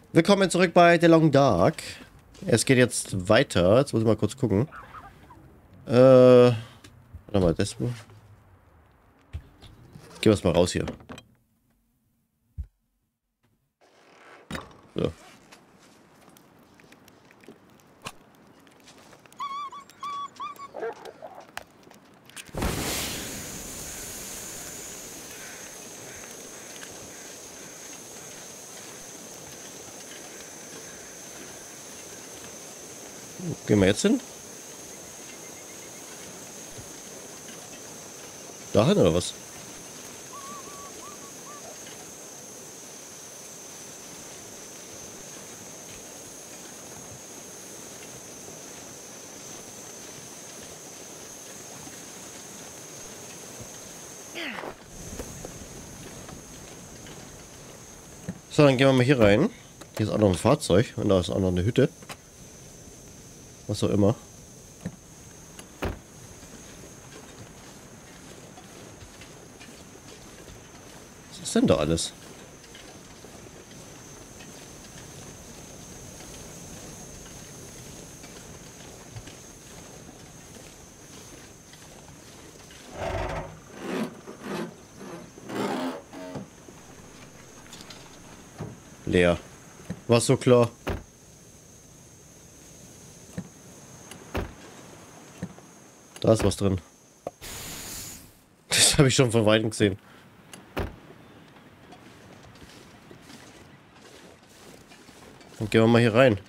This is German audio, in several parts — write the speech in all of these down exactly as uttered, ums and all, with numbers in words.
Willkommen zurück bei The Long Dark. Es geht jetzt weiter. Jetzt muss ich mal kurz gucken. Äh, warte mal, das. Gehen wir es mal raus hier. So. Gehen wir jetzt hin? Dahin oder was? So, dann gehen wir mal hier rein. Hier ist auch noch ein Fahrzeug und da ist auch noch eine Hütte. Was auch immer. Was ist denn da alles? Leer. War so klar. Da ist was drin. Das habe ich schon von Weitem gesehen. Dann gehen wir mal hier rein.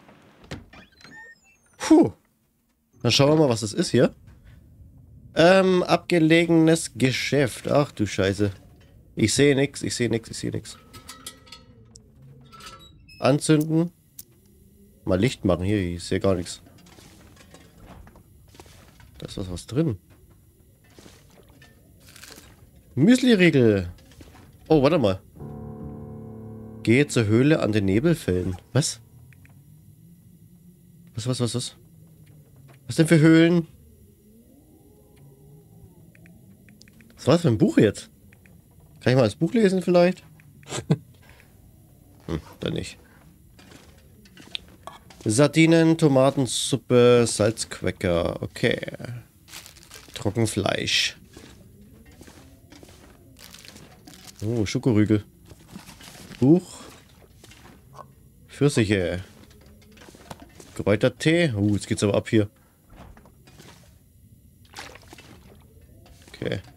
Puh. Dann schauen wir mal, was das ist hier. Ähm, abgelegenes Geschäft. Ach du Scheiße. Ich sehe nichts, ich sehe nichts, ich sehe nichts. Anzünden. Mal Licht machen hier, ich sehe gar nichts. Da ist was, was drin. Müsli-Riegel. Oh, warte mal. Gehe zur Höhle an den Nebelfällen. Was? Was, was, was, was? Was denn für Höhlen? Was war das für ein Buch jetzt? Kann ich mal das Buch lesen vielleicht? hm, dann nicht. Sardinen, Tomatensuppe, Salzquäcker. Okay. Trockenfleisch. Oh, Schokorügel. Buch. Pfirsiche. Kräutertee. Uh, jetzt geht's aber ab hier. Okay.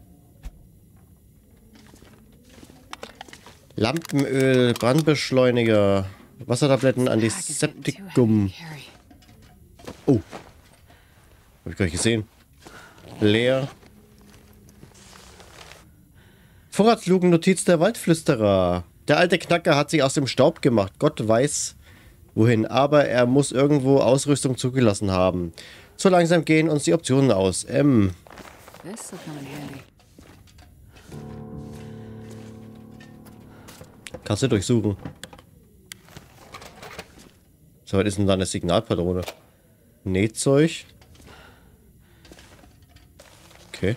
Lampenöl, Brandbeschleuniger. Wassertabletten, Antiseptikum. Oh. Hab ich gar nicht gesehen. Leer. Vorratsluken-Notiz der Waldflüsterer. Der alte Knacker hat sich aus dem Staub gemacht. Gott weiß wohin. Aber er muss irgendwo Ausrüstung zugelassen haben. So langsam gehen uns die Optionen aus. M. Kannst du durchsuchen. So, was ist denn da eine Signalpatrone? Nähzeug. Okay.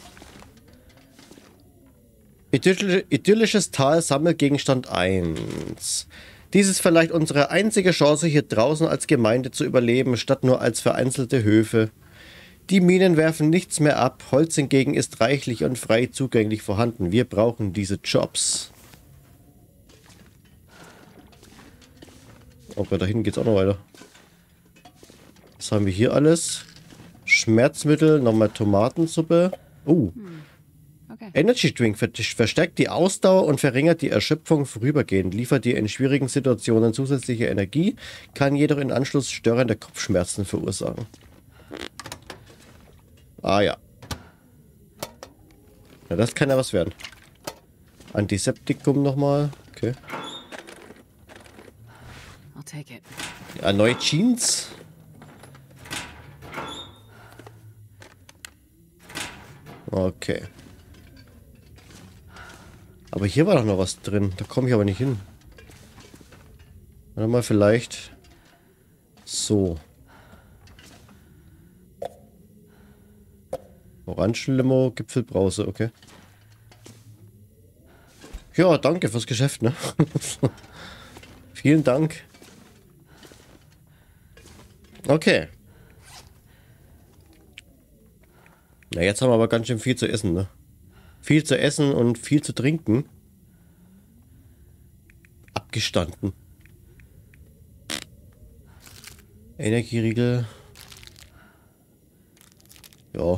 Idyllisch, idyllisches Tal, Sammelgegenstand eins. Dies ist vielleicht unsere einzige Chance, hier draußen als Gemeinde zu überleben, statt nur als vereinzelte Höfe. Die Minen werfen nichts mehr ab, Holz hingegen ist reichlich und frei zugänglich vorhanden. Wir brauchen diese Jobs. Okay, da hinten geht's auch noch weiter. Was haben wir hier alles? Schmerzmittel, nochmal Tomatensuppe. Oh. Okay. Energy Drink verstärkt die Ausdauer und verringert die Erschöpfung vorübergehend. Liefert dir in schwierigen Situationen zusätzliche Energie, kann jedoch in Anschluss störende Kopfschmerzen verursachen. Ah ja. Ja, das kann ja was werden. Antiseptikum nochmal. Okay. Ja, neue Jeans. Okay. Aber hier war doch noch was drin. Da komme ich aber nicht hin. Warte mal, vielleicht. So. Orangenlimo, Gipfelbrause, okay. Ja, danke fürs Geschäft, ne? Vielen Dank. Okay. Na, jetzt haben wir aber ganz schön viel zu essen, ne? Viel zu essen und viel zu trinken. Abgestanden. Energieriegel. Ja.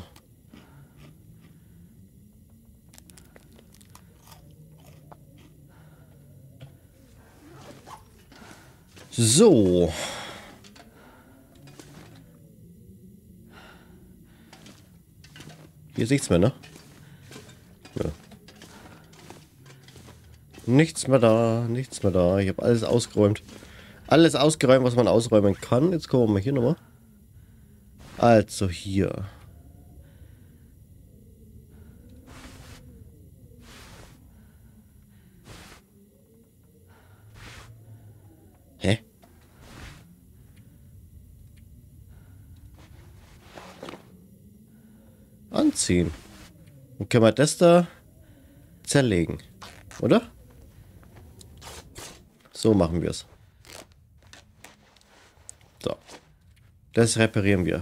So. Hier sieht's mehr, ne? Ja. Nichts mehr da, nichts mehr da. Ich habe alles ausgeräumt. Alles ausgeräumt, was man ausräumen kann. Jetzt gucken wir mal hier nochmal. Also hier. Hä? Anziehen. Dann können wir das da zerlegen. Oder? So machen wir es. So. Das reparieren wir.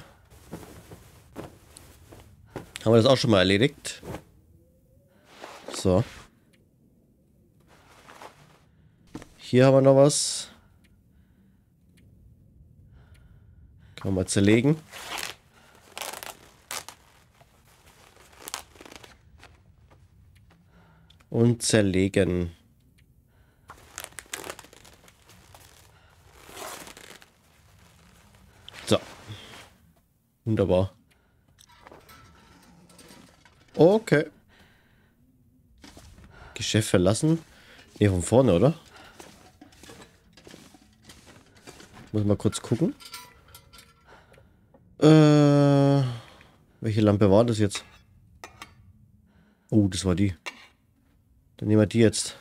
Haben wir das auch schon mal erledigt? So. Hier haben wir noch was. Kann man mal zerlegen. Und zerlegen. So. Wunderbar. Okay. Geschäft verlassen. Ne, von vorne, oder? Muss mal kurz gucken. Äh, welche Lampe war das jetzt? Oh, das war die. Dann nehmen wir die jetzt.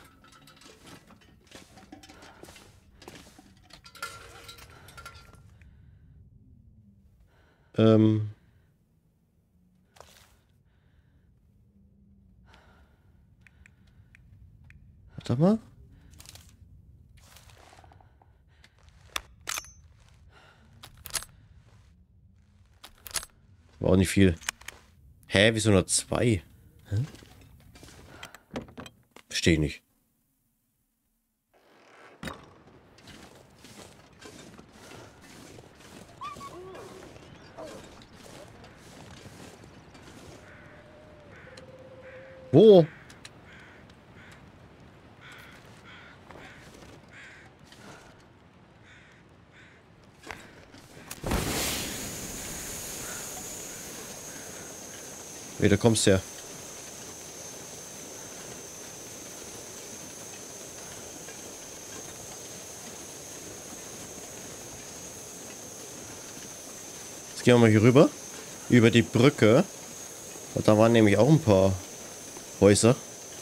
Ähm. Warte mal. War auch nicht viel. Hä, wieso nur zwei? Hä? Verstehe ich nicht. Wo? Wie, da kommst du her. Jetzt gehen wir mal hier rüber. Über die Brücke. Und da waren nämlich auch ein paar Häuser.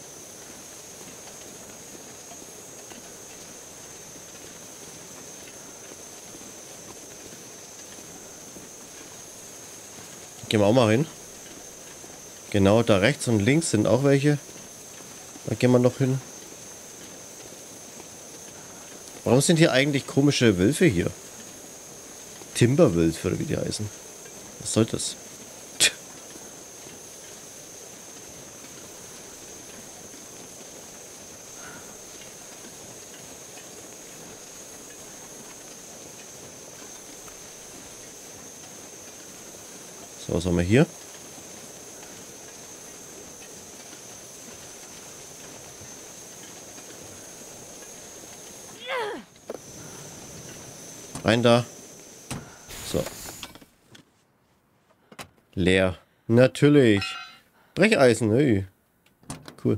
Gehen wir auch mal hin. Genau, da rechts und links sind auch welche. Da gehen wir noch hin. Warum sind hier eigentlich komische Wölfe hier? Timberwölfe oder wie die heißen. Was soll das? So, was haben wir hier? Rein da. So. Leer. Natürlich. Brecheisen. Hey. Cool.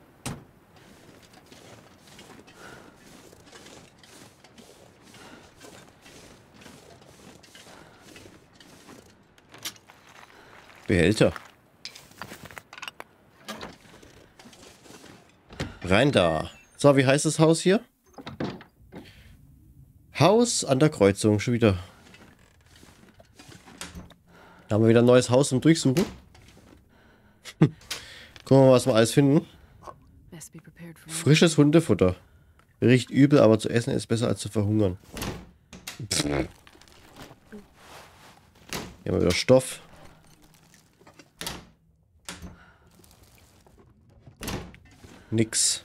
Behälter. Rein da. So, wie heißt das Haus hier? Haus an der Kreuzung. Schon wieder. Da haben wir wieder ein neues Haus zum Durchsuchen. Gucken wir mal, was wir alles finden. Frisches Hundefutter. Riecht übel, aber zu essen ist besser als zu verhungern. Pff. Hier haben wir wieder Stoff. Nix.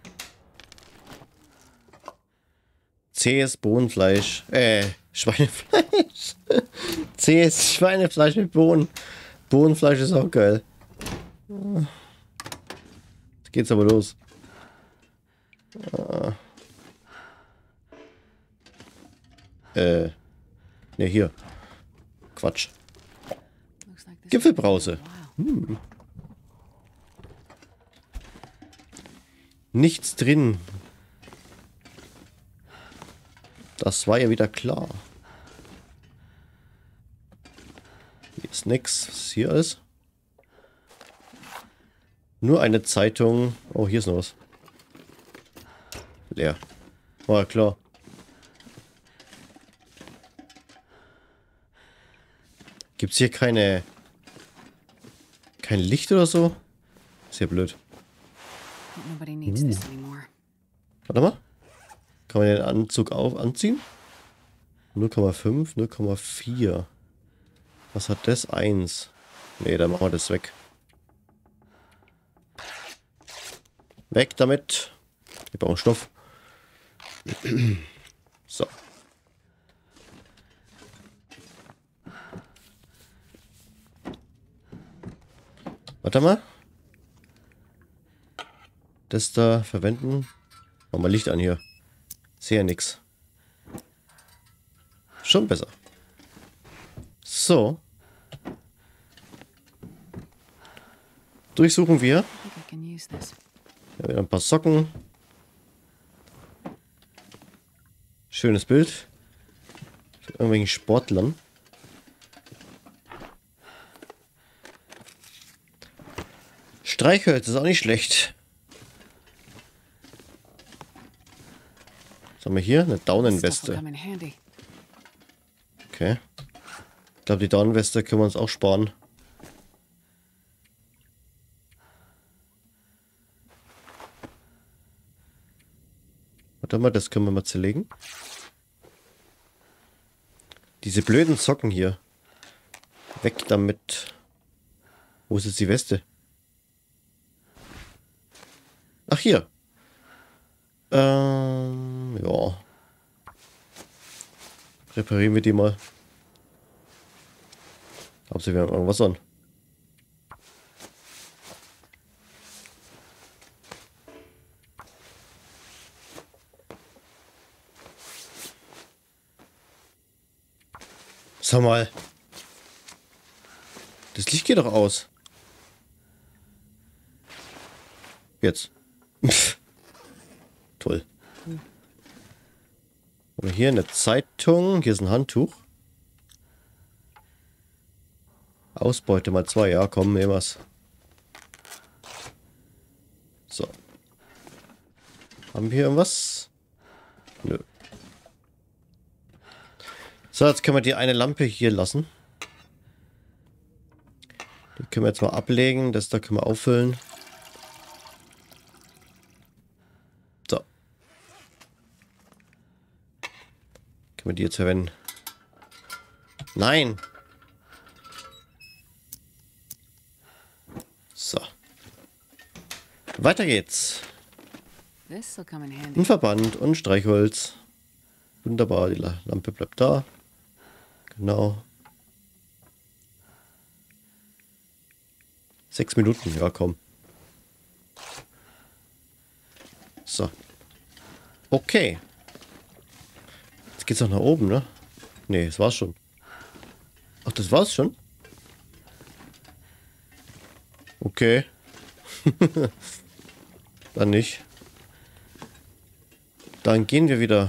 Zähes Bohnenfleisch. Äh, Schweinefleisch. Zähes Schweinefleisch mit Bohnen. Bohnenfleisch ist auch geil. Jetzt geht's aber los. Äh. Ne, hier. Quatsch. Gipfelbrause. Hm. Nichts drin. Das war ja wieder klar. Hier ist nix. Was ist hier alles? Nur eine Zeitung. Oh, hier ist noch was. Leer. War ja klar. Gibt es hier keine... kein Licht oder so? Ist ja blöd. Uh. Warte mal. Kann man den Anzug auch anziehen? null Komma fünf, null Komma vier. Was hat das? eins. Ne, dann machen wir das weg. Weg damit. Wir brauchen Stoff. So. Warte mal. Das da verwenden. Machen wir Licht an hier. Sehe ja nix. Schon besser. So. Durchsuchen wir. Ja, wieder ein paar Socken. Schönes Bild. Von irgendwelchen Sportlern. Streichholz ist auch nicht schlecht. Was haben wir hier? Eine Daunenweste. Okay. Ich glaube, die Daunenweste können wir uns auch sparen. Warte mal, das können wir mal zerlegen. Diese blöden Socken hier. Weg damit. Wo ist jetzt die Weste? Ach, hier. Ähm, ja. Reparieren wir die mal. Hauptsache, wir haben irgendwas an. Sag mal. Das Licht geht doch aus. Jetzt. Toll. Und hier eine Zeitung. Hier ist ein Handtuch. Ausbeute mal zwei. Ja, komm, nehmen wir's. So. Haben wir irgendwas? Nö. So, jetzt können wir die eine Lampe hier lassen. Die können wir jetzt mal ablegen. Das da können wir auffüllen. So. Können wir die jetzt verwenden? Nein! So. Weiter geht's. Ein Verband und Streichholz. Wunderbar, die Lampe bleibt da. Genau. Sechs Minuten, ja komm. So. Okay. Jetzt geht's auch nach oben, ne? Ne, das war's schon. Ach, das war's schon? Okay. Dann nicht. Dann gehen wir wieder.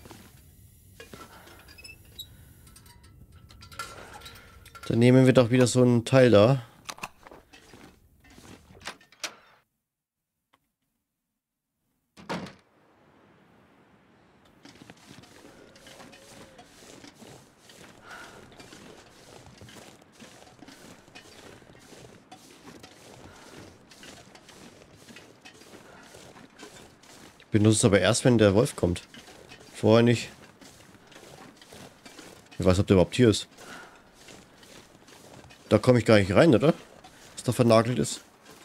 Dann nehmen wir doch wieder so einen Teil da. Ich benutze es aber erst, wenn der Wolf kommt. Vorher nicht. Ich weiß, ob der überhaupt hier ist. Da komme ich gar nicht rein, oder? Was da vernagelt ist.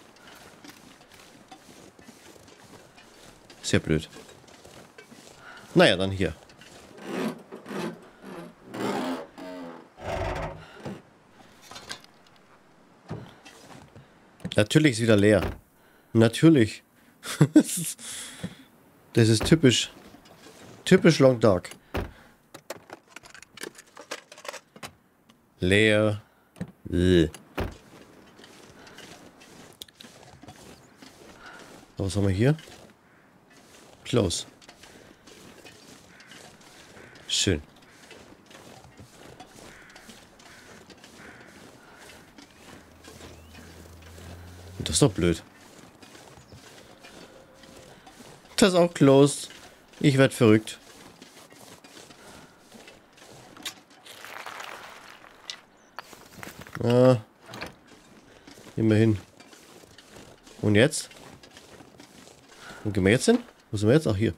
Sehr blöd. Naja, dann hier. Natürlich ist wieder leer. Natürlich. Das ist typisch. Typisch Long Dark. Leer. Bäh. Was haben wir hier? Close. Schön. Das ist doch blöd. Das ist auch closed. Ich werde verrückt. Ah. Immerhin. Und jetzt? Wo gehen wir jetzt hin? Wo sind wir jetzt? Ach, hier.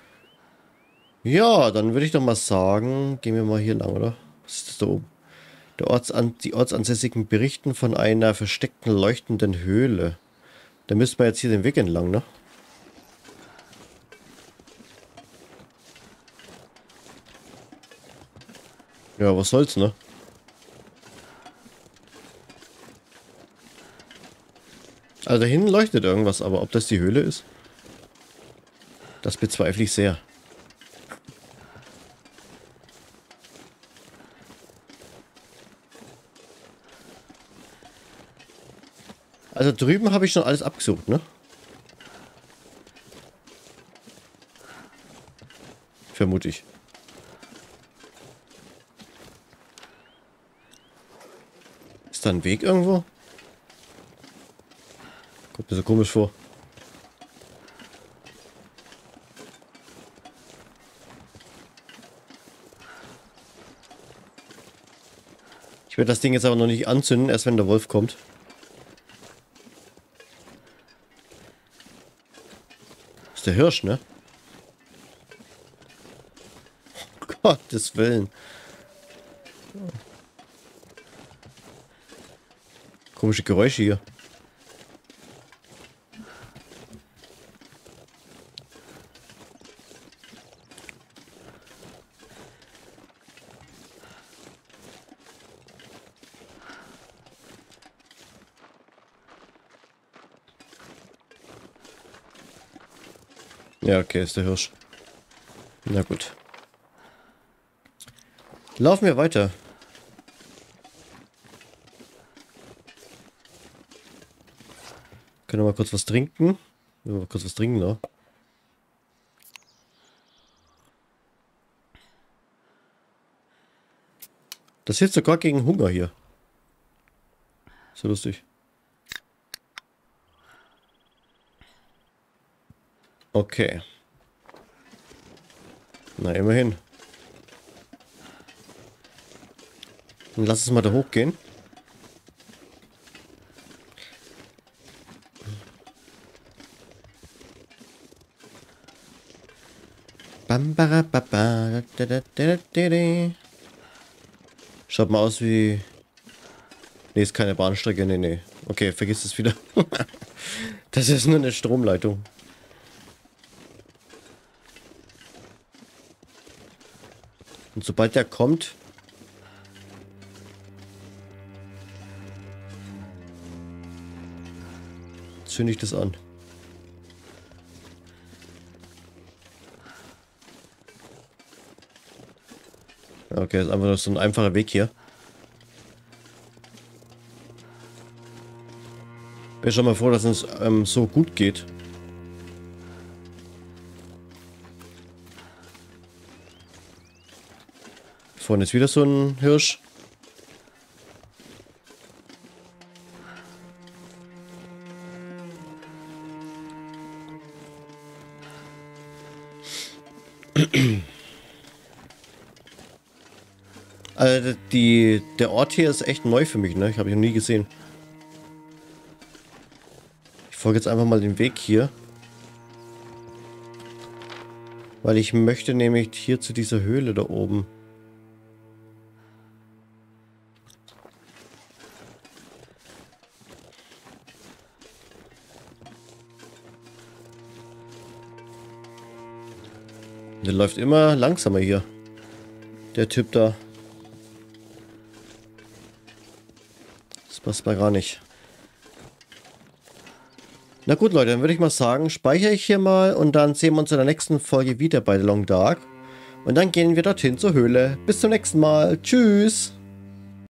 Ja, dann würde ich doch mal sagen, gehen wir mal hier lang, oder? Was ist das da oben? Der Ortsan die Ortsansässigen berichten von einer versteckten leuchtenden Höhle. Da müssten wir jetzt hier den Weg entlang, ne? Ja, was soll's, ne? Also da hinten leuchtet irgendwas, aber ob das die Höhle ist? Das bezweifle ich sehr. Also drüben habe ich schon alles abgesucht, ne? Vermute ich. Ist da ein Weg irgendwo? Kommt mir so komisch vor. Ich werde das Ding jetzt aber noch nicht anzünden, erst wenn der Wolf kommt. Das ist der Hirsch, ne? Oh, Gottes Willen. Komische Geräusche hier. Ja, okay, ist der Hirsch. Na gut. Laufen wir weiter. Können wir mal kurz was trinken? Wir mal kurz was trinken, ne? Das hilft sogar gegen Hunger hier. So lustig. Okay. Na, immerhin. Dann lass es mal da hochgehen. Bam, bara, ba, ba, da, da, da, da, da. Schaut mal aus wie... Nee, ist keine Bahnstrecke. Nee, nee. Okay, vergiss es wieder. Das ist nur eine Stromleitung. Und sobald der kommt... zünde ich das an. Okay, ist einfach nur so ein einfacher Weg hier. Bin schon mal froh, dass es ähm, so gut geht. Vorne ist wieder so ein Hirsch. Also die, der Ort hier ist echt neu für mich, ne? Ich habe ihn noch nie gesehen. Ich folge jetzt einfach mal den Weg hier. Weil ich möchte nämlich hier zu dieser Höhle da oben. Der läuft immer langsamer hier. Der Typ da. Das passt mal gar nicht. Na gut, Leute, dann würde ich mal sagen, speichere ich hier mal und dann sehen wir uns in der nächsten Folge wieder bei The Long Dark. Und dann gehen wir dorthin zur Höhle. Bis zum nächsten Mal. Tschüss.